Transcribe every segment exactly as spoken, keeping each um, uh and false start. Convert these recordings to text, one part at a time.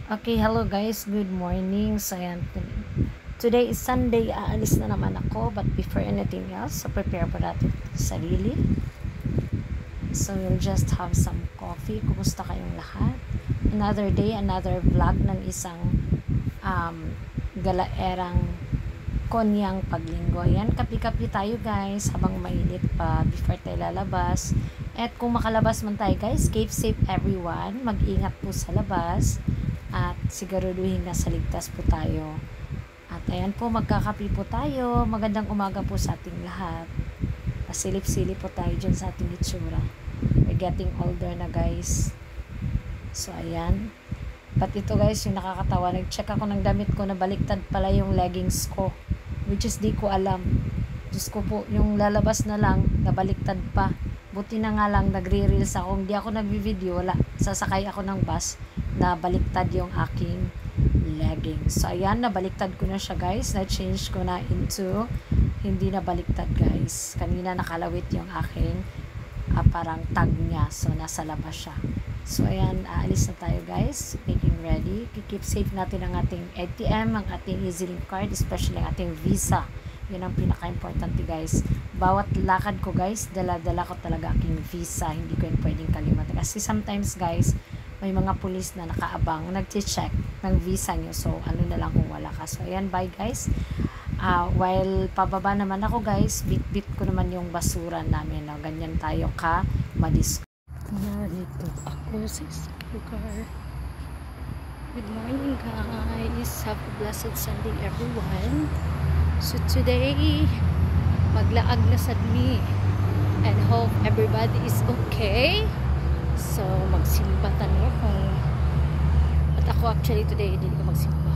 Okay, hello guys. Good morning. So, ayan, today is Sunday. Aalis na naman ako. But before anything else, so prepare po natin sarili. So, we'll just have some coffee. Kumusta kayong lahat? Another day, another vlog ng isang um, galaerang konyang paglinggo. Ayan, kapi-kapi tayo guys habang mainit pa before tayo lalabas. At kung makalabas man tayo guys, keep safe everyone. Mag-ingat po sa labas. At siguraduhin na sa ligtas po tayo. At ayan po, magkakapi po tayo. Magandang umaga po sa ating lahat. Pasilip-silip po tayo dyan sa ating itsura. We're getting older na guys. So ayan. But ito guys, yung nakakatawa. Nag-check ako ng damit ko na baliktad pala yung leggings ko. Which is di ko alam. Diyos ko po, yung lalabas na lang, nabaliktad pa. Buti na nga lang, nagre-reels ako. Hindi ako nagvi-video, wala. Sasakay ako ng bus na baliktad yung aking leggings. So, ayan, nabaliktad ko na siya, guys. Na-change ko na into hindi na baliktad, guys. Kanina nakalawit yung aking uh, parang tag niya. So, nasa labas siya. So, ayan, aalis na tayo, guys. Making ready. Keep safe natin ang ating A T M, ang ating EasyLink card, especially ang ating Visa. Yun ang pinaka-importante guys. Bawat lakad ko guys, dala-dala ko talaga aking visa. Hindi ko yun pwedeng kalimutan. Kasi sometimes guys, may mga pulis na nakaabang, nag-check ng visa nyo. So, ano na lang kung wala ka. So, ayan, bye guys. Uh, while pababa naman ako guys, bit-bit ko naman yung basura namin. No? Ganyan tayo ka madis. Narito ako sa lugar. Good morning guys. Have a blessed Sunday everyone. So today, maglaag na sad mi and hope everybody is okay. So magsimba tani kung at ako actually today hindi ko magsimba.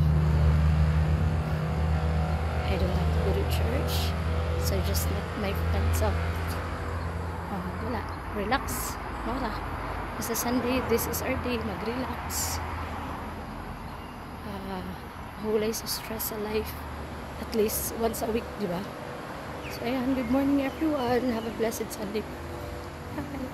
I don't have to go to church, so just let my friends up. Oh, wala, relax, wala. It's a Sunday, this is our day, mag-relax. Uh, hulay sa stress sa life. At least once a week, di ba? So, ayan. Good morning, everyone. Have a blessed Sunday. Bye.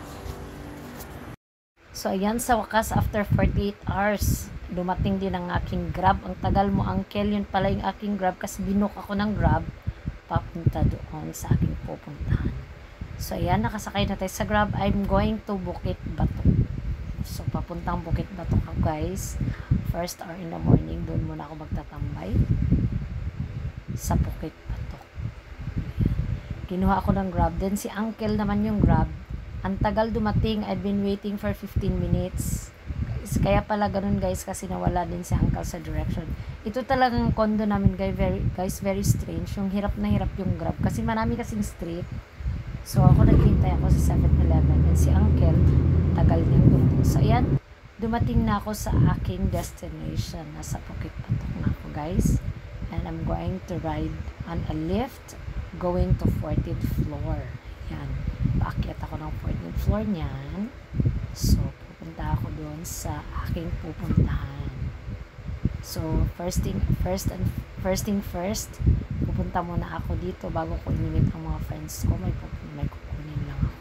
So, ayan. Sa wakas, after forty-eight hours, dumating din ang aking Grab. Ang tagal mo, uncle. Yun pala yung aking Grab kasi binook ako ng Grab papunta doon sa aking pupuntahan. So, ayan. Nakasakay na tayo sa Grab. I'm going to Bukit Batok. So, papuntang Bukit Batok ako, guys. First hour in the morning. Doon muna ako magtatambay sa Bukit Batok. Kinuha ako ng Grab. Then si uncle naman yung Grab. Ang tagal dumating. I've been waiting for fifteen minutes. Kaya pala ganun guys kasi nawala din si uncle sa direction. Ito talagang condo namin guys. Very, guys, very strange. Yung hirap na hirap yung Grab. Kasi marami kasing street. So ako naghintay ako sa seven eleven. And si uncle, tagal niyang dumating. So ayan, dumating na ako sa aking destination. Nasa Bukit Batok na ako guys. And I'm going to ride on a lift going to fourteenth floor. Yan. Paakyat ako ng fourteenth floor niyan. So, pupunta ako doon sa aking pupuntahan. So, first thing first and first thing first, pupunta muna ako dito bago ko inimit ang mga friends ko. May pupunta, may kukunin lang ako.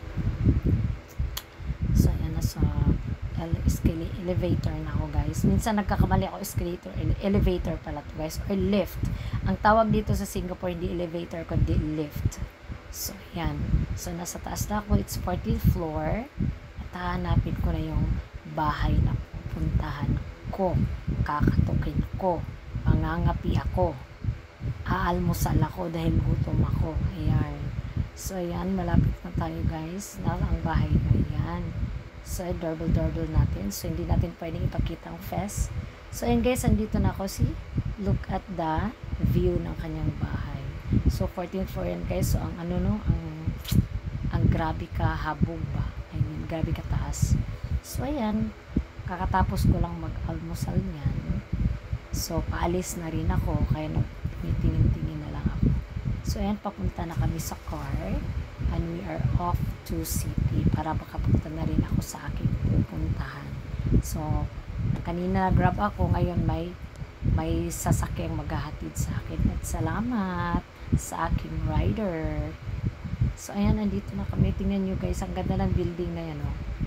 So, yan na sa elevator na ako guys. Minsan nagkakamali ako escalator, elevator pala to guys, or lift. Ang tawag dito sa Singapore hindi elevator kundi lift. So yan. So nasa taas na ako, it's fourteenth floor. At hahanapin ko na yung bahay na pupuntahan ko. Kakatukin ko. Mangangapi ako. Aalmusal ako dahil gutom ako. Ayan. So ayan, malapit na tayo guys. Na ang bahay na yan. So, doorbell-doorbell natin. So, hindi natin pwedeng ipakita ang face. So, ayan guys, andito na ako si look at the view ng kanyang bahay. So, fourteenth floor yan guys. So, ang ano no, ang, ang grabe ka habog ba? I mean, grabe ka taas. So, ayan, kakatapos ko lang mag-almusal niyan. So, paalis na rin ako. Kaya nagtingin-tingin na lang ako. So, ayan, papunta na kami sa car. And we are off to city para makapunta na rin ako sa aking pupuntahan. So, kanina grab ako, ngayon may may sasakyang maghahatid sa akin. At salamat sa aking rider. So, ayan, andito na kami. Tingnan nyo guys, ang ganda ng building na yan, oh.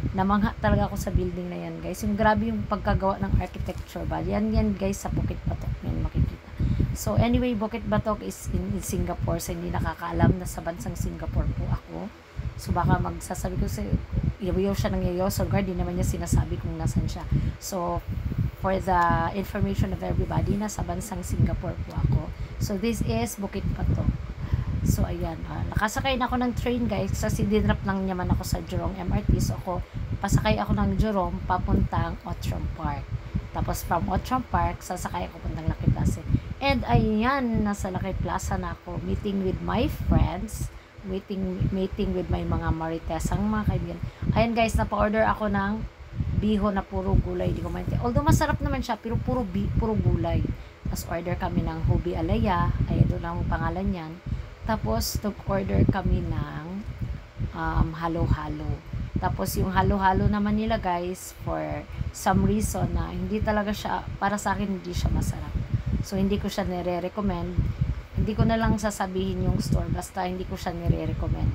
namangha talaga ako sa building na yan, guys. Yung grabe yung pagkagawa ng architecture ba. Yan yan guys sa Bukit Batok yan makikita. So anyway, Bukit Batok is in, in Singapore. So hindi nakakaalam na sa bansang Singapore po ako. So baka magsasabi ko sa yaw siya ng yayo. So guard, di naman niya sinasabi kung nasan siya. So for the information of everybody, nasa bansang Singapore po ako. So this is Bukit Batok. So ayan, uh, nakasakay na ako ng train, guys, kasi dinrap lang naman ako sa Jurong M R T. So ako, pasakay ako ng Jurong papuntang Outram Park. Tapos from Outram Park, sasakay ako puntang Lucky Plaza. And ayan, nasa Lucky Plaza na ako, meeting with my friends, meeting, meeting with my mga Maritesang mga kaibigan. Ayan guys, napa-order ako ng biho na puro gulay, di ko maintindihan. Although masarap naman siya, pero puro, bi, puro gulay. Tapos order kami ng Hubi Alaya, ay doon ang pangalan yan. Tapos, nag-order kami ng um, halo-halo. Tapos, yung halo-halo naman nila, guys, for some reason na hindi talaga siya, para sa akin, hindi siya masarap. So, hindi ko siya nire-recommend. Hindi ko na lang sasabihin yung store, basta hindi ko siya nire-recommend.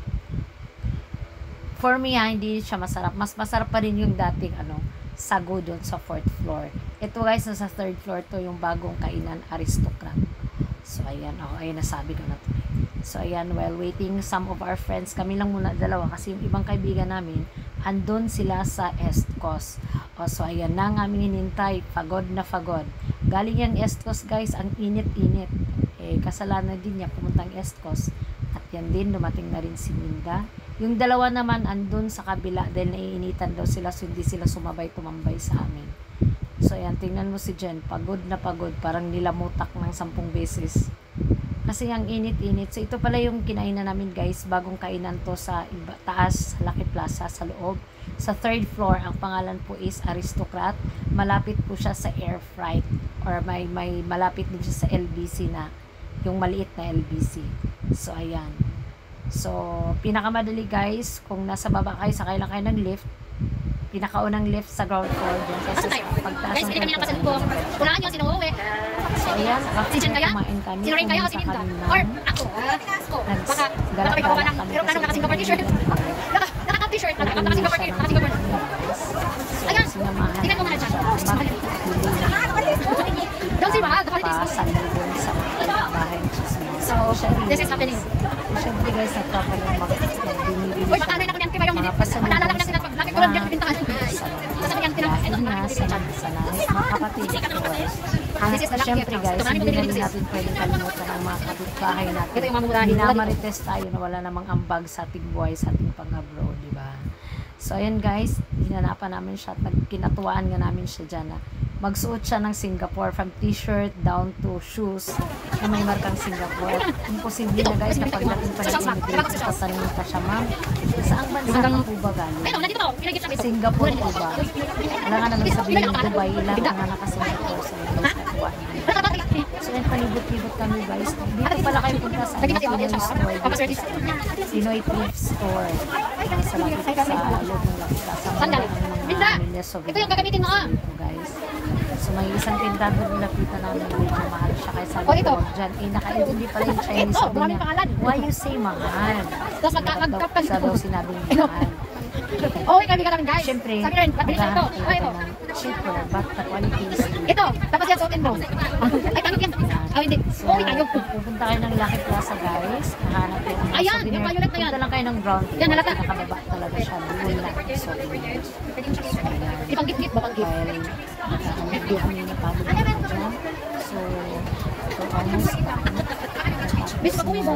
For me, ha, hindi siya masarap. Mas masarap pa rin yung dating, ano, sago doon sa fourth floor. Ito, guys, nasa third floor to yung bagong kainan, Aristocrat. So, ayan, oh, ayan, nasabi ko na to. So, ayan, while waiting, some of our friends, kami lang muna dalawa, kasi yung ibang kaibigan namin, andun sila sa East Coast. O, so, ayan na nga aming hinintay, pagod na pagod. Galing yan East Coast, guys, ang init-init. Eh, kasalanan din niya, pumuntang East Coast. At yan din, dumating na rin si Minda. Yung dalawa naman, andun sa kabila, dahil naiinitan daw sila, so hindi sila sumabay, tumambay sa amin. So, ayan, tingnan mo si Jen, pagod na pagod, parang nilamutak ng sampung beses. Kasi ang init-init. So, ito pala yung kinainan namin, guys. Bagong kainan to sa iba, taas, Lucky Plaza, sa loob. Sa third floor, ang pangalan po is Aristocrat. Malapit po siya sa Air Freight. Or may, may malapit din siya sa L B C na, yung maliit na L B C. So, ayan. So, pinakamadali, guys, kung nasa baba kayo, sakay lang kayo ng lift. Pinakaunang lift sa ground floor. Dun sa pagtaas guys, hindi kami nakasalubong. Kulaan nyo, sino uwi? So, ayan, Si Jen kaya? kumain kami. Si Lorraine kaya o si Linda? Or ako? Ako? Baka, baka may kukuha ng, meron ka nung naka-Singapore t-shirt. Naka, naka-t-shirt, naka-Singapore t-shirt, naka-Singapore. Ayan, tingnan mo nga dyan. Don't say mahal, the quality is good. So, this is happening. Siyempre guys, nagpapalang mag-binibili Uy, patanoy na ko niyan, kaya yung mag-aalala ko na sila, laki ko lang dyan pintahan. Sasabi niyan, tinang, ito, mga kapatid ko. This is the lucky Siyempre house. guys, Tumami mo hindi din namin yung natin pwedeng kalimutan ang mga kapitbahay natin. Ito yung mamurahin. Minamarites tayo na wala namang ambag sa ating buhay, sa ating pang-abroad, di ba? So, ayan guys, hinanapan namin siya at nagkinatuwaan nga namin siya dyan na magsuot siya ng Singapore from t-shirt down to shoes na may markang Singapore. Imposible na guys na pagdating pa ng immigration, tatanungin pa siya, ma'am, saang bansa ka po ba galing? Singapore po ba? Wala nga naman sabihin ng Dubai, ilang nga naka-Singapore sa guys natuwaan. So, yan, palibot-libot kami guys. Dito pala kayo punta sa Pinoy store. Pinoy thrift store. Sa lapit sa loob ng lapit sa mga pamilya Soviet. Ito yung gagamitin mo ah. Guys. So, may isang tindahan doon nakita namin medyo mahal siya. Kaya sabi Oh, ito. ko, dyan, eh, nakaintindi pala yung Chinese. Ito, Sabi maraming niya, pangalan. why you say mahal? Tapos magkakagkap Sa daw sinabi niya mahal. Oh, ikaw bigyan namin guys. Siyempre, Sabi rin, bilhin siya ito. maghahanap Oh, ito. tayo ng cheaper, but the quality is good. Ito, tapos yan suotin mo. Ay, tanggap yan. Oh, hindi. So, Oh, tayo. pupunta kayo ng Lucky Plaza guys. Nahanap kayo ng Ayan, souvenir. yung violet na yan. Punta lang kayo ng ground floor. Yan, halata. Nakababa talaga siya. Doon lang yung souvenir. Ipang-git-git ba pang-git? Dahil hindi kami napagod na dyan. So, ito almost Bis, pag-uwi ba?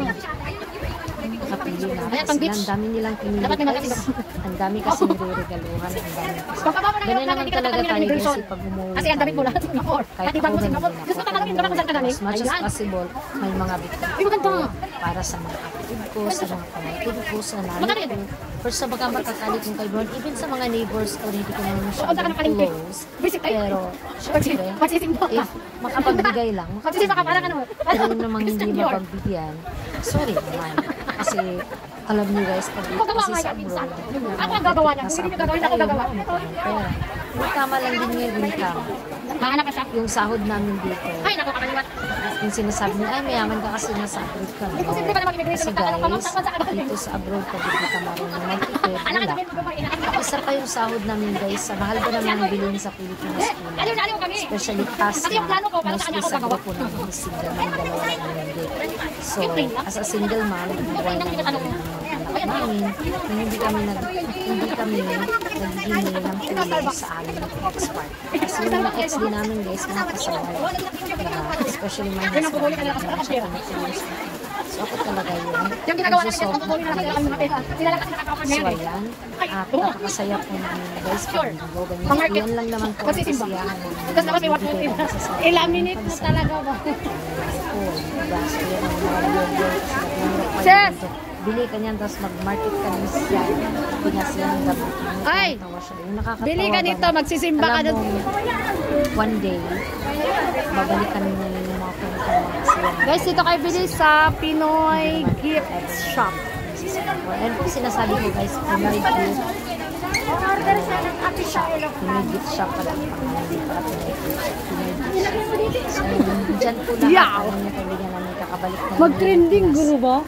kapili na. Ayan, pang beach. Ang dami nilang pinili. Dapat may magkasino. Ang dami kasi nire-regaluhan. Ang dami kasi. Pagkababa na Ganun yun, naman hindi ka talaga kami ng tayo immigration. kasi pag umuwi Kasi ang damit mo tayo. lahat Singapore. Kahit At ibang mo ako Singapore. ganun Gusto ako. ka talamin, baka kung saan ka galing. As much as Ayan. possible, may mga bitcoin Ay, maganda. para sa mga kapatid ko, sa mga pamangkin ko, sa nanay Magkano ko, or sa mga makakalik kong kaibigan, even sa mga neighbors ko, hindi ko naman Punta ka ng masyadong palengke. close. Visit tayo. Pero, syempre, Magsisimba ka. if makapagbigay lang, Magsisimba ka parang ano. pero yung namang hindi Christian Dior. mapagbigyan, sorry naman. Kasi, alam niyo guys, pag dito Gagawa kasi nga sa yan minsan. abroad, Ako ang gagawa niya. nasa Hindi niyo abroad gagawin, ako tayo, gagawa. wala tayong pera. Yung tama lang din yung income. Hahanap pa siya. yung sahod namin dito. Ay, naku, kakaliwat. Yung sinasabi niya, ay mayaman ka kasi nasa abroad ka. No? Imposible ba na mag-immigration? Kasi guys, dito sa abroad ka, hindi ka marunong mag-ipid. Anak, Wala. sabihin mo ba, ina- Isa pa yung sahod namin guys, sa mahal ba naman ang bilhin sa Pilipinas Eh, po. aliw na aliw kami. Especially past Kasi yung plano ko, para sa mostly kanya ako sa gagawa. grupo namin single ng dalawa ng hindi. So, as a single mom, buhay namin ng anak namin, na hindi kami nag hindi kami naghihingi ng tulong sa amin ng ex-part. Kasi yung mga ex din namin guys, mga kasaway. Na, especially my husband, na siya tumutulong sa akin. So ako talaga yun. Yung ginagawa namin, Nagsusolve yung pagkukunin na lang ng mga pera. Sila lang kasi nakaka-offer So ngayon eh. ayan, at napakasaya po namin guys pag go ganyan. Pang-market. Yan lang naman po ang Magsisimba. kasiyahan namin. Tapos dapat may water Bibigay tip. ng masasabi. Ilaminate mo talaga ba? Po, gas ko yan ang mga yun-yun. Sis! Bili ka niyan, tapos mag-market ka ng siya. Pinas yan ang gabi. Ay! Nakakatawa siya. Yung nakakatawa Bili ka ba dito, na- magsisimba ka Alam doon. mo, one day, babalikan mo na yung mga pumunta mo kasi yan. Guys, dito kayo bili sa Pinoy Gift Shop. And kung sinasabi ko guys, Pinoy gift, Order siya ng ate siya. Pinoy gift shop pala ang pangalan, hindi pala Pinoy gift shop. Pinoy gift shop. So, dyan po lahat Yaw! ang mga kaibigan namin kakabalik na Mag-trending, ng Pinas. guro ba?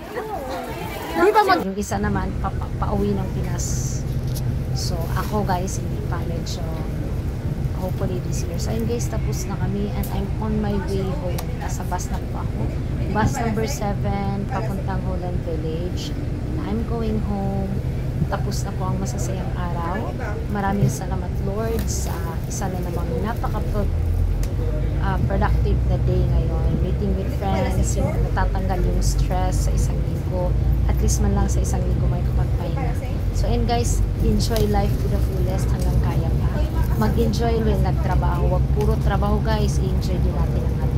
Di ba mag... Yung isa naman, pa, pa, pauwi ng Pinas. So, ako guys, hindi pa medyo hopefully this year. So, ayun guys, tapos na kami and I'm on my way home. Nasa bus na po ako. Bus number seven, papuntang Holland Village. And I'm going home. Tapos na po ang masasayang araw. Maraming salamat Lord sa isa na namang napaka uh, productive na day ngayon. Meeting with friends, yung natatanggal yung stress sa isang linggo. At least man lang sa isang linggo may kapagpahinga. So and guys, enjoy life to the fullest hanggang kaya pa. Mag-enjoy when nagtrabaho. Huwag puro trabaho guys, i-enjoy din natin ang